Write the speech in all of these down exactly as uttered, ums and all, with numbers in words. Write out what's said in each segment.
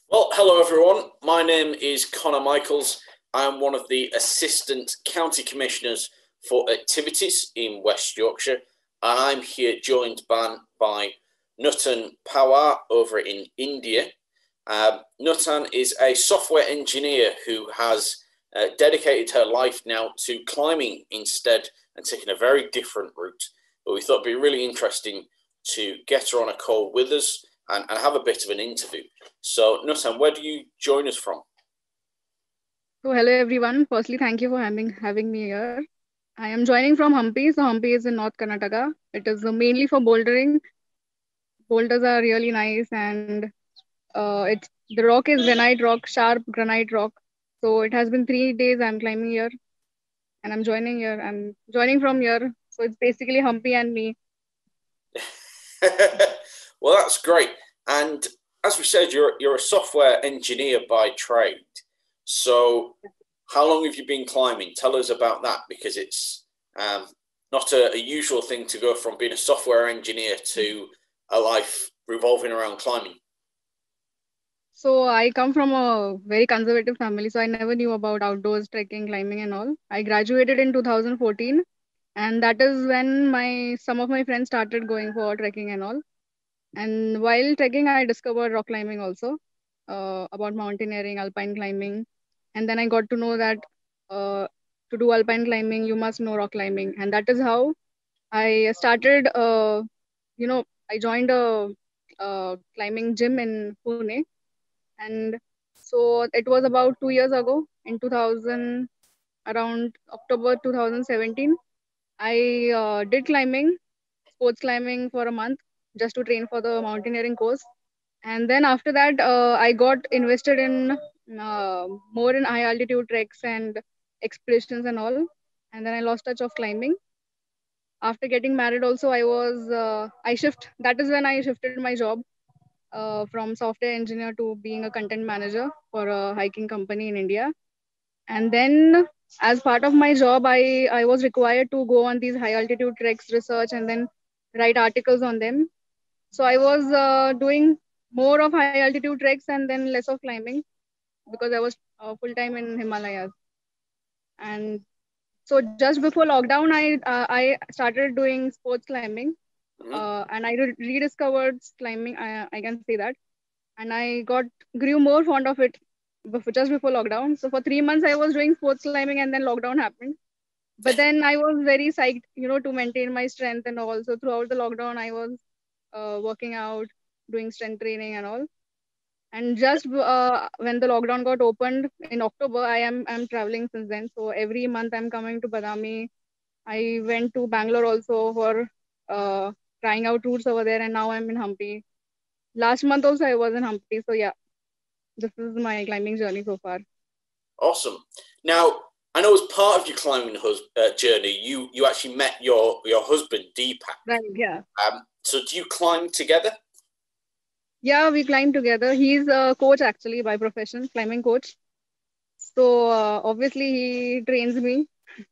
Well, hello everyone. My name is Connor Michaels. I'm one of the Assistant County Commissioners for Activities in West Yorkshire, and I'm here joined by, by Nutan Pawar over in India. Um, Nutan is a software engineer who has uh, dedicated her life now to climbing instead and taking a very different route. But we thought it'd be really interesting to get her on a call with us and, and have a bit of an interview. So, Nutan, where do you join us from? So hello everyone. Firstly, thank you for having having me here. I am joining from Hampi. So Hampi is in North Karnataka. It is uh, mainly for bouldering. Boulders are really nice, and uh, it's the rock is granite rock, sharp granite rock. So it has been three days I'm climbing here, and I'm joining here. I'm joining from here. So it's basically Hampi and me. Well, that's great. And as we said, you're you're a software engineer by trade. So, how long have you been climbing? Tell us about that because it's um, not a, a usual thing to go from being a software engineer to a life revolving around climbing. So I come from a very conservative family, so I never knew about outdoors trekking, climbing, and all. I graduated in two thousand fourteen, and that is when my some of my friends started going for trekking and all. And while trekking, I discovered rock climbing also, uh, about mountaineering, alpine climbing, and then I got to know that uh, to do alpine climbing, you must know rock climbing, and that is how I started. Uh, you know, I joined a, a climbing gym in Pune, and so it was about two years ago in two thousand, around October two thousand seventeen. I uh, did climbing, sports climbing for a month just to train for the mountaineering course. And then after that, uh, I got invested in uh, more in high altitude treks and expeditions and all. And then I lost touch of climbing. After getting married, also I was uh, I shift. That is when I shifted my job uh, from software engineer to being a content manager for a hiking company in India. And then, as part of my job, I I was required to go on these high altitude treks, research, and then write articles on them. So I was uh, doing more of high altitude treks and then less of climbing because I was uh, full time in Himalayas. And so just before lockdown, I uh, I started doing sports climbing, Mm-hmm. uh, and I re- rediscovered climbing. I, I can say that, and I got grew more fond of it before, just before lockdown. So for three months, I was doing sports climbing, and then lockdown happened. But then I was very psyched, you know, to maintain my strength and all. So throughout the lockdown, I was uh, working out, doing strength training and all. And just uh, when the lockdown got opened in October, I am I'm traveling since then. So every month I'm coming to Badami. I went to Bangalore also for uh, trying out routes over there, and now I'm in Hampi. Last month also I was in Hampi. So yeah, this is my climbing journey so far. Awesome. Now, I know as part of your climbing hus- uh, journey, you you actually met your your husband Deepak. Right. Yeah. Um, so do you climb together? Yeah, we climb together. He's a coach actually by profession, climbing coach. So uh, obviously he trains me.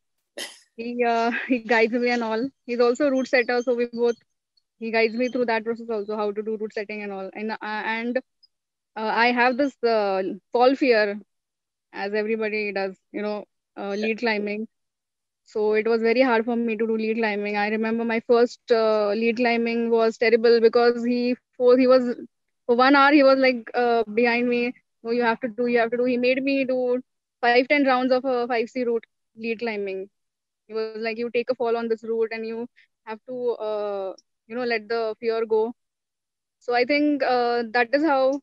He uh, he guides me and all. He's also a route setter, so we both he guides me through that process also, how to do route setting and all. And uh, and uh, I have this uh, fall fear, as everybody does, you know, uh, lead climbing. So it was very hard for me to do lead climbing. I remember my first uh, lead climbing was terrible because he for he was for one hour he was like uh, behind me. Oh, you have to do, you have to do. He made me do five ten rounds of a five C route lead climbing. He was like, you take a fall on this route and you have to uh, you know let the fear go. So I think uh, that is how.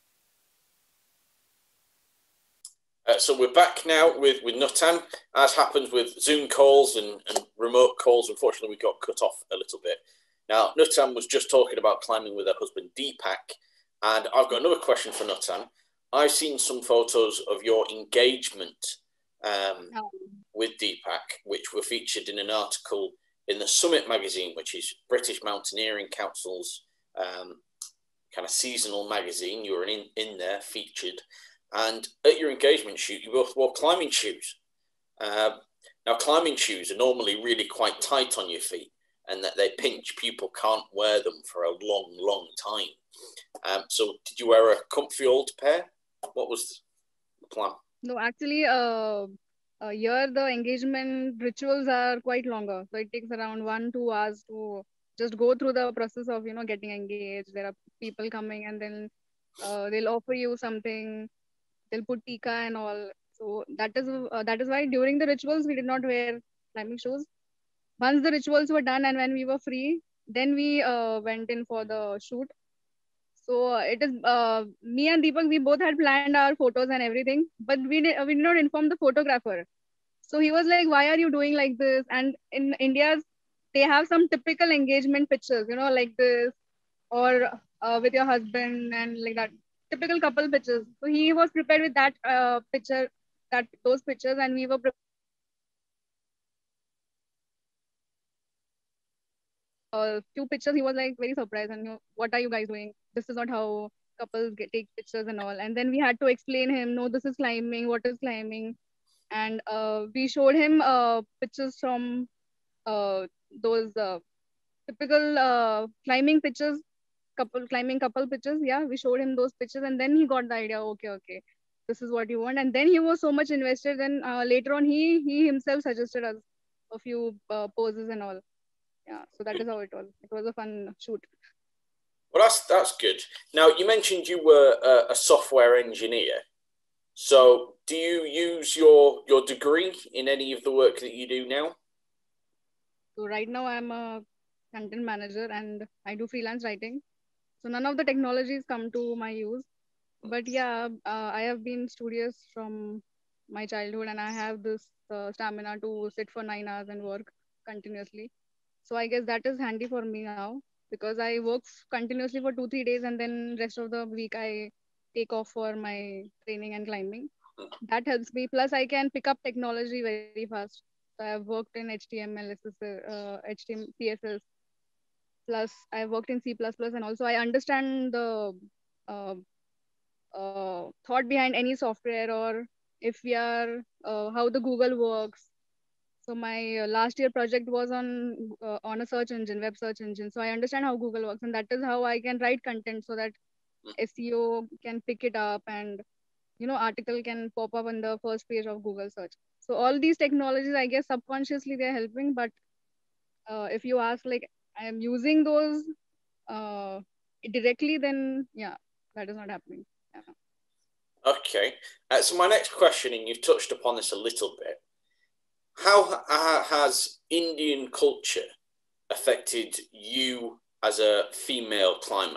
Uh, so we're back now with with Nutan. As happens with Zoom calls and, and remote calls, unfortunately we got cut off a little bit. Now Nutan was just talking about climbing with her husband Deepak, and I've got another question for Nutan. I've seen some photos of your engagement um, with Deepak, which were featured in an article in the Summit magazine, which is British Mountaineering Council's um, kind of seasonal magazine. You were in, in there featured. And at your engagement shoot, you both wore climbing shoes. Uh, now, climbing shoes are normally really quite tight on your feet and that they pinch. People can't wear them for a long, long time. Um, so did you wear a comfy old pair? What was the plan? No, actually, uh, uh, here the engagement rituals are quite longer. So it takes around one, two hours to just go through the process of, you know, getting engaged. There are people coming and then uh, they'll offer you something. They'll put tika and all. So that is uh, that is why during the rituals we did not wear climbing shoes. Once the rituals were done and when we were free, then we uh, went in for the shoot. So uh, it is uh, me and Deepak. We both had planned our photos and everything, but we did, we did not inform the photographer. So he was like, "Why are you doing like this?" And in India, they have some typical engagement pictures, you know, like this, or uh, with your husband and like that, typical couple pictures. So he was prepared with that uh, picture, that those pictures, and we were prepared uh, few pictures. He was like very surprised and you know, what are you guys doing? This is not how couples get, take pictures and all. And then we had to explain him, no, this is climbing. What is climbing? And uh, we showed him uh, pictures from uh, those uh, typical uh, climbing pictures, couple climbing couple pictures. Yeah, we showed him those pictures, and then he got the idea. Okay, okay, this is what you want. And then he was so much invested. Then uh, later on, he he himself suggested us a few uh, poses and all. Yeah, so that is how it was. It was a fun shoot. Well, that's that's good. Now, you mentioned you were a, a software engineer. So, do you use your your degree in any of the work that you do now? So right now I'm a content manager and I do freelance writing. So none of the technologies come to my use. But yeah, uh, I have been studious from my childhood and I have this uh, stamina to sit for nine hours and work continuously. So I guess that is handy for me now because I work continuously for two, three days and then rest of the week I take off for my training and climbing. That helps me. Plus, I can pick up technology very fast. So I've worked in H T M L, S S, uh, H T M L, C S S. Plus, I've worked in C plus plus, and also I understand the uh, uh, thought behind any software or if we are uh, how the Google works. So my uh, last year project was on uh, on a search engine, web search engine. So I understand how Google works, and that is how I can write content so that S E O can pick it up and you know article can pop up on the first page of Google search. So all these technologies, I guess subconsciously they're helping, but uh, if you ask like I am using those uh, directly, then yeah, that is not happening. Yeah. Okay. Uh, so my next question, and you've touched upon this a little bit, how uh, has Indian culture affected you as a female climber?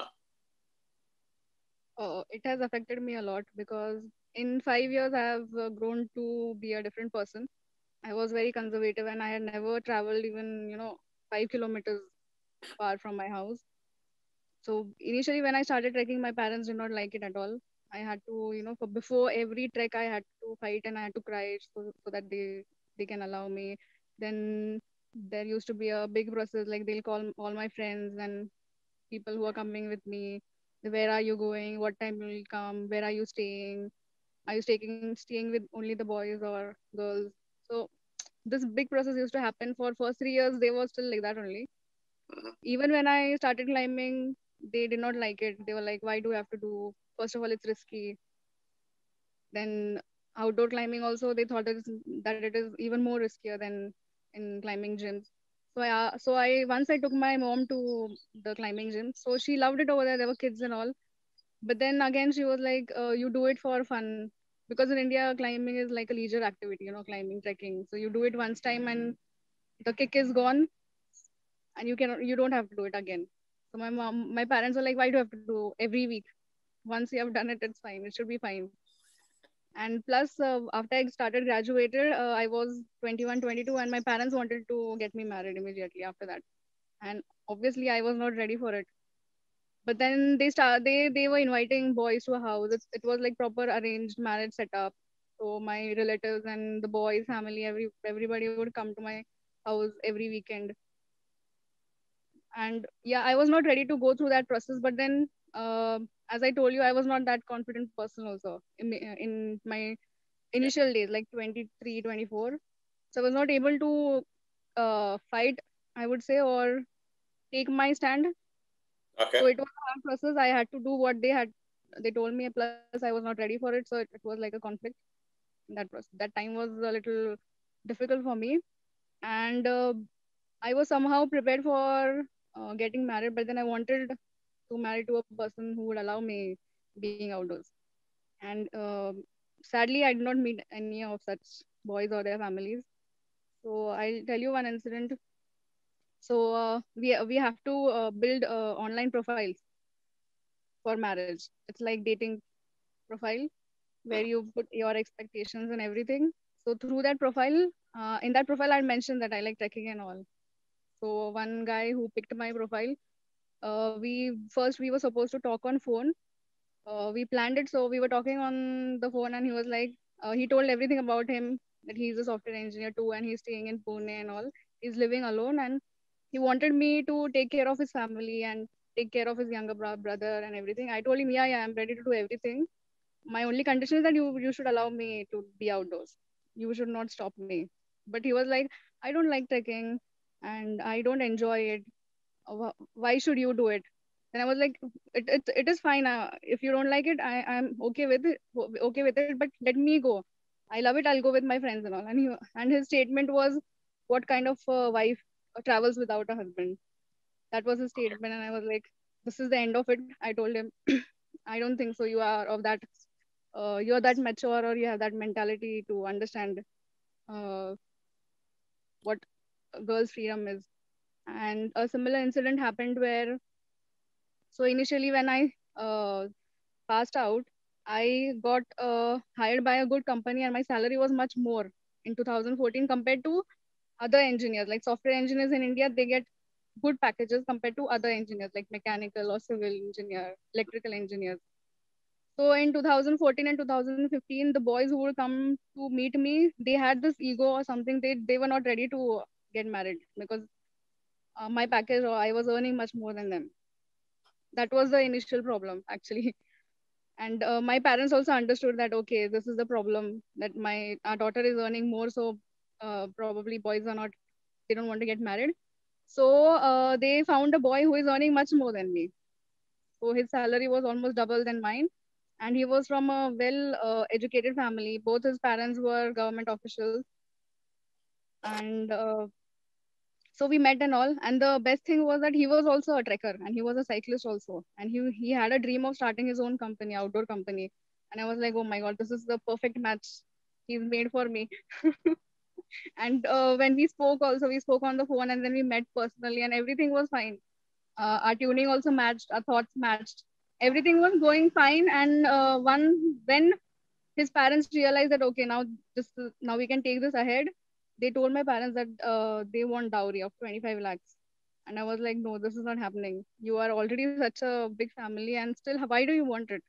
Uh, it has affected me a lot because in five years I have uh, grown to be a different person. I was very conservative and I had never traveled even, you know, five kilometers far from my house. So initially when I started trekking, my parents did not like it at all. I had to, you know, for before every trek I had to fight and I had to cry so, so that they they can allow me. Then there used to be a big process, like they'll call all my friends and people who are coming with me. Where are you going? What time will you come? Where are you staying? Are you staying staying with only the boys or girls? So this big process used to happen for first three years. They were still like that only. Even when I started climbing, they did not like it. They were like, "Why do you have to do? First of all, it's risky. Then outdoor climbing also, they thought that, it's, that it is even more riskier than in climbing gyms." So I, uh, so I once I took my mom to the climbing gym. So she loved it over there. There were kids and all. But then again, she was like, uh, "You do it for fun." Because in India, climbing is like a leisure activity, you know, climbing, trekking. So you do it once time and the kick is gone and you can you don't have to do it again. So my mom, my parents were like, "Why do you have to do every week? Once you have done it, it's fine. It should be fine." And plus, uh, after I started graduated, uh, I was twenty-one, twenty-two, and my parents wanted to get me married immediately after that. And obviously, I was not ready for it. But then they start they they were inviting boys to a house. It, it was like proper arranged marriage setup. So my relatives and the boys' family, every everybody would come to my house every weekend. And yeah, I was not ready to go through that process. But then, uh, as I told you, I was not that confident person also in, in my initial days, like twenty-three, twenty-four. So I was not able to uh, fight, I would say, or take my stand. Okay. So it was a hard process. I had to do what they had they told me, plus I was not ready for it, so it, it was like a conflict. That was that time was a little difficult for me, and uh, I was somehow prepared for uh, getting married, but then I wanted to marry to a person who would allow me being outdoors. And uh, sadly, I did not meet any of such boys or their families. So I'll tell you one incident. So uh, we we have to uh, build uh, online profiles for marriage. It's like dating profile where you put your expectations and everything. So through that profile, uh, in that profile, I mentioned that I like trekking and all. So one guy who picked my profile, uh, we first we were supposed to talk on phone. Uh, we planned it, so we were talking on the phone, and he was like, uh, he told everything about him, that he's a software engineer too, and he's staying in Pune and all. He's living alone, and he wanted me to take care of his family and take care of his younger bro- brother and everything. I told him, yeah, yeah, I'm ready to do everything. My only condition is that you you should allow me to be outdoors. You should not stop me. But he was like, I don't like trekking, and I don't enjoy it. Uh, wh- Why should you do it? And I was like, it it, it is fine. Uh, if you don't like it, I I'm okay with it. o- Okay with it. But let me go. I love it. I'll go with my friends and all. And he and his statement was, what kind of uh, wife uh, travels without a husband? That was his statement, and I was like, this is the end of it. I told him, I don't think so. You are of that, uh, you're that mature, or you have that mentality to understand uh, what a girl's freedom is. And a similar incident happened where, so initially when I uh, passed out, I got uh, hired by a good company, and my salary was much more in two thousand fourteen compared to other engineers. Like software engineers in India, they get good packages compared to other engineers like mechanical or civil engineer, electrical engineers. So in two thousand fourteen and two thousand fifteen, the boys who would come to meet me, they had this ego or something. They they were not ready to get married because uh, my package, or I was earning much more than them. That was the initial problem actually. And uh, my parents also understood that okay, this is the problem, that my our daughter is earning more, so uh, probably boys are not, they don't want to get married. So uh, they found a boy who is earning much more than me. So his salary was almost double than mine, and he was from a well uh, educated family. Both his parents were government officials, and uh, so we met and all. And the best thing was that he was also a trekker, and he was a cyclist also, and he he had a dream of starting his own company, outdoor company. And I was like, oh my god, this is the perfect match. He's made for me. And uh, when we spoke, also we spoke on the phone, and then we met personally, and everything was fine. Uh, our tuning also matched, our thoughts matched, everything was going fine. And uh, one when his parents realized that okay, now this now we can take this ahead, they told my parents that uh, they want dowry of twenty-five lakhs. And I was like, no, this is not happening. You are already such a big family, and still, why do you want it?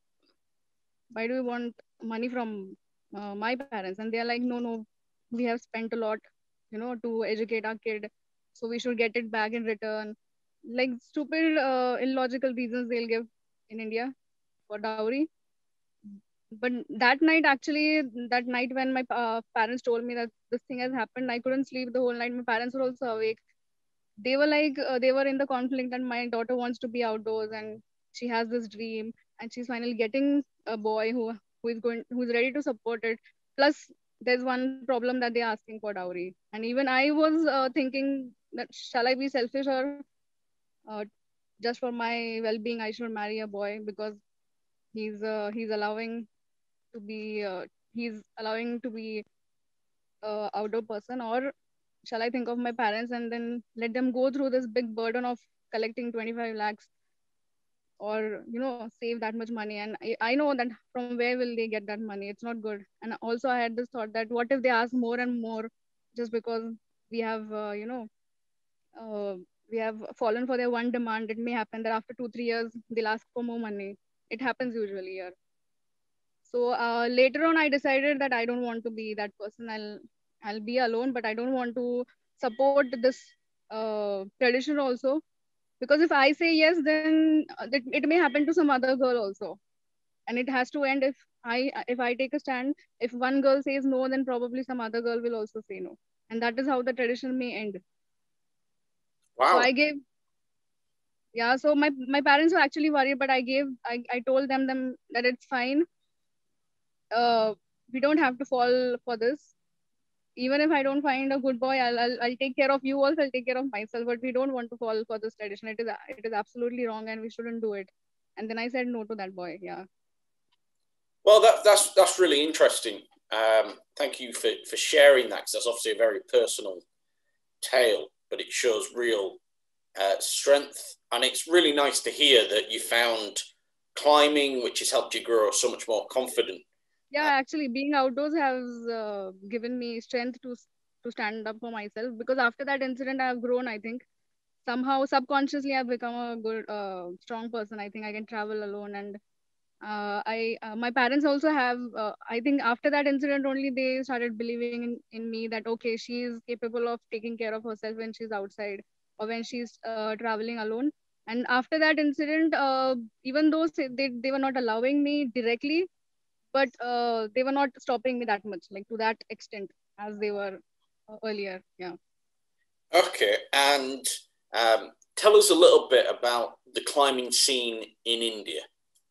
Why do you want money from uh, my parents? And they're like, no, no, we have spent a lot, you know, to educate our kid, so we should get it back in return. Like stupid, uh, illogical reasons they'll give in India for dowry. But that night, actually, that night when my uh, parents told me that this thing has happened, I couldn't sleep the whole night. My parents were also awake. They were like, uh, they were in the conflict that my daughter wants to be outdoors, and she has this dream, and she's finally getting a boy who who is going who's ready to support it. Plus, there's one problem that they're asking for dowry, and even I was uh, thinking that shall I be selfish, or uh, just for my well-being, I should marry a boy because he's uh, he's allowing to be uh, he's allowing to be uh, outdoor person, or shall I think of my parents and then let them go through this big burden of collecting twenty-five lakhs, or you know, save that much money? And I, I know that from where will they get that money? It's not good. And also I had this thought that what if they ask more and more, just because we have uh, you know uh, we have fallen for their one demand. It may happen that after two three years they'll ask for more money. It happens usually here. So uh, later on, I decided that I don't want to be that person. I'll I'll be alone, but I don't want to support this uh, tradition also. Because if I say yes, then uh, it, it may happen to some other girl also, and it has to end if I if I take a stand. If one girl says no, then probably some other girl will also say no, and that is how the tradition may end. So Wow. I gave Yeah, so my my parents were actually worried, but I gave I, I told them them that it's fine. Uh, we don't have to fall for this. Even if I don't find a good boy, I'll, I'll I'll take care of you also. I'll take care of myself. But we don't want to fall for this tradition. It is it is absolutely wrong, and we shouldn't do it. And then I said no to that boy. Yeah. Well, that, that's that's really interesting. Um, thank you for, for sharing that, because that's obviously a very personal tale, but it shows real uh, strength. And it's really nice to hear that you found climbing, which has helped you grow so much more confident. Yeah, Uh, actually, being outdoors has uh, given me strength to to stand up for myself. Because after that incident, I have grown. I think somehow subconsciously I've become a good, uh, strong person. I think I can travel alone, and uh, I uh, my parents also have. Uh, I think after that incident, only they started believing in, in me that okay, she is capable of taking care of herself when she's outside or when she's uh, traveling alone. And after that incident, uh, even though say they they were not allowing me directly, but uh, they were not stopping me that much, like to that extent as they were uh, earlier. Yeah. okay, and um, tell us a little bit about the climbing scene in India.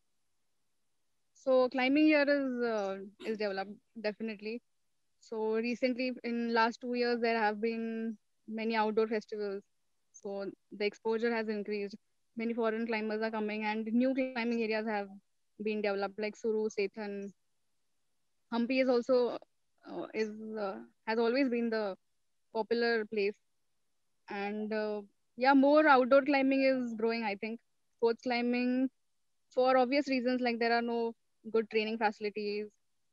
So climbing here is uh, is developed definitely. So recently, in last two years, there have been many outdoor festivals. So the exposure has increased. Many foreign climbers are coming, and new climbing areas have been developed, like Suru, Sethan. Hampi is also uh, is uh, has always been the popular place, and uh, yeah, more outdoor climbing is growing. I think sports climbing, for obvious reasons, like there are no good training facilities.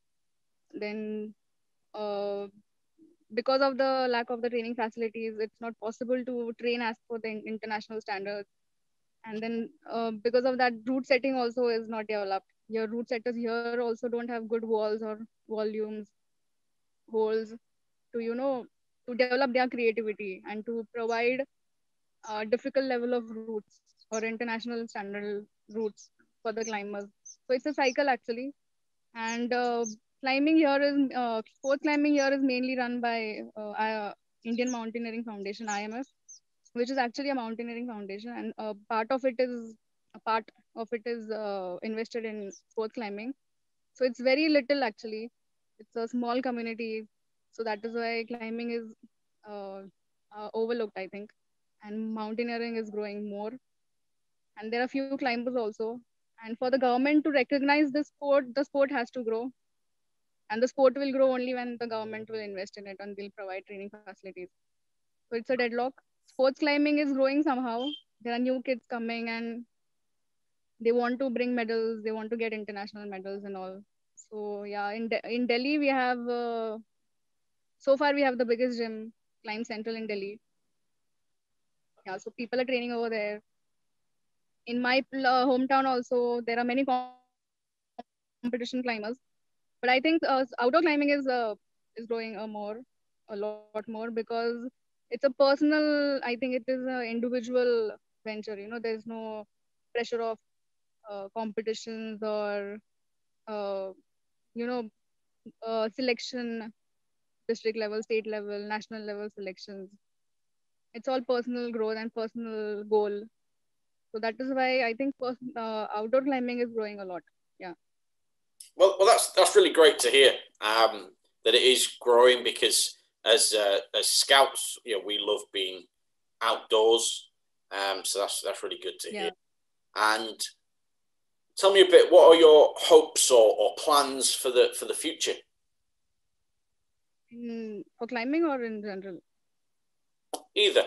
Then uh, because of the lack of the training facilities, it's not possible to train as per the international standards. And then uh, because of that, route setting also is not developed. Your route setters here also don't have good walls or volumes, holes to, you know, to develop their creativity and to provide a difficult level of routes or international standard routes for the climbers. So it's a cycle actually. And uh, climbing here is uh, sports climbing here is mainly run by uh, uh, Indian Mountaineering Foundation, I M F, which is actually a mountaineering foundation, and a part of it is a part of it is uh, invested in sports climbing. So it's very little actually. It's a small community, so that is why climbing is uh, uh, overlooked, I think, and mountaineering is growing more. And there are few climbers also. And for the government to recognize the sport, the sport has to grow, and the sport will grow only when the government will invest in it and they'll provide training facilities. So it's a deadlock. Sports climbing is growing somehow. There are new kids coming and they want to bring medals. They want to get international medals and all. So yeah, in De- in Delhi we have uh, so far we have the biggest gym, Climb Central in Delhi. Yeah, so people are training over there. In my uh, hometown also there are many competition climbers. But I think uh, outdoor climbing is uh, is growing uh, more, a lot more, because it's a personal. I think it is an individual venture. You know, there's no pressure of uh, competitions or uh, you know uh, selection, district level, state level, national level selections. It's all personal growth and personal goal. So that is why I think pers- uh, outdoor climbing is growing a lot. Yeah. Well, well, that's that's really great to hear, um, that it is growing, because as uh, as scouts, you know, we love being outdoors. Um, so that's that's really good to hear. Yeah. And tell me a bit, what are your hopes or, or plans for the for the future? In, for climbing or in general? Either.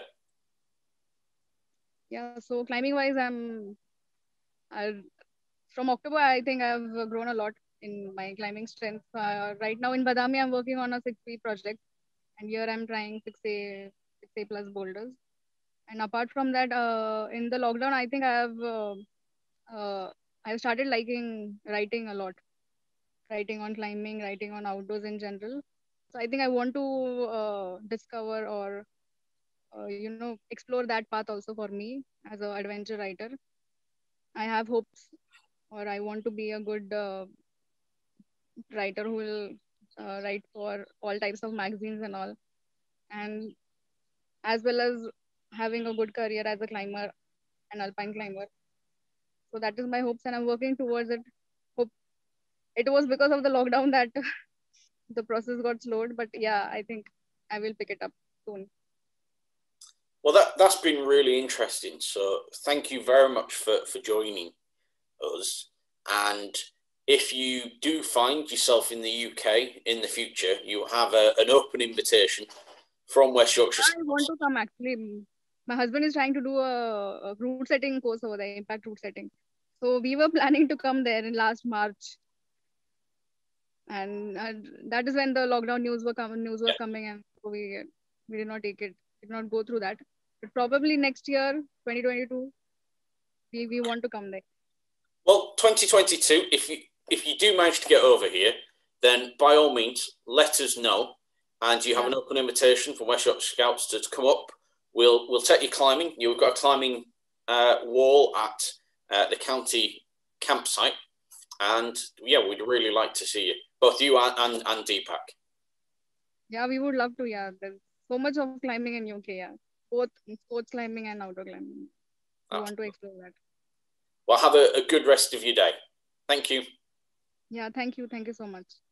Yeah. So climbing wise, I'm I, from October. I think I've uh, grown a lot in my climbing strength. Uh, right now in Badami, I'm working on a six B project, and here I'm trying six A six A plus boulders. And apart from that, uh, in the lockdown, I think I have uh, uh, I've started liking writing a lot, writing on climbing, writing on outdoors in general. So I think I want to uh, discover or uh, you know explore that path also for me as an adventure writer. I have hopes, or I want to be a good uh, writer who will uh, write for all types of magazines and all, and as well as having a good career as a climber. an alpine climber. So that is my hopes, and I'm working towards it. Hope it was because of the lockdown that the process got slowed, but yeah, I think I will pick it up soon. Well, that, that's been really interesting. So thank you very much for, for joining us. And if you do find yourself in the U K in the future, you have a, an open invitation from West Yorkshire. I want to come actually. My husband is trying to do a, a route setting course over there, impact route setting. So we were planning to come there in last March. And uh, that is when the lockdown news were coming, news was Yeah. coming, and we we did not take it, did not go through that. But probably next year, twenty twenty-two, we, we want to come there. Well, twenty twenty-two, if you if you do manage to get over here, then by all means, let us know. And you have Yeah. an open invitation from West Yorkshire Scouts to, to come up. We'll we'll take you climbing. You've got a climbing uh, wall at uh, the county campsite, and yeah, we'd really like to see you, both you and and, and Deepak. Yeah, we would love to. Yeah, there's so much of climbing in U K. Yeah, both sports climbing and outdoor climbing. We Absolutely. want to explore that. Well, have a, a good rest of your day. Thank you. Yeah, thank you. Thank you so much.